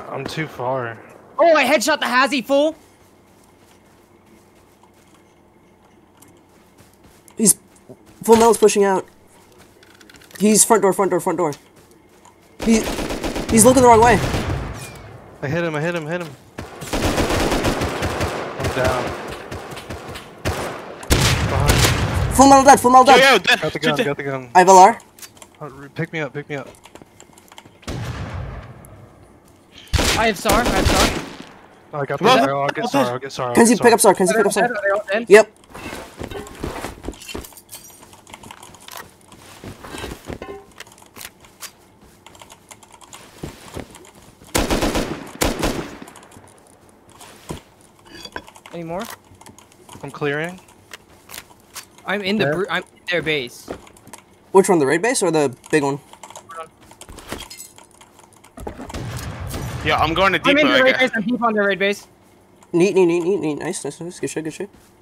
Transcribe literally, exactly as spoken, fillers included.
I'm too far. Oh, I headshot the Hazzy fool. He's full metal's pushing out. He's front door, front door, front door. He, he's looking the wrong way. I hit him, I hit him, hit him. I'm down. Behind. Full metal dead, full metal dead. Yo, yo, Got the gun, got the gun. I have L R. Oh, pick me up, pick me up. I have S A R. I have S A R. Oh, I got the Well, gun. I'll get sorry, I'll get sorry. Kenzie, pick up Star. Kenzie, pick up Star. Are they all dead? Yep. Any more? I'm clearing. I'm in the Yeah. br I'm in their base. Which one, the raid base or the big one? Yeah, I'm going to I'm in depot. the I raid guess. base. I'm deep on the raid base. Neat, neat, neat, neat, neat. Nice, nice, nice. Good shit, good shit.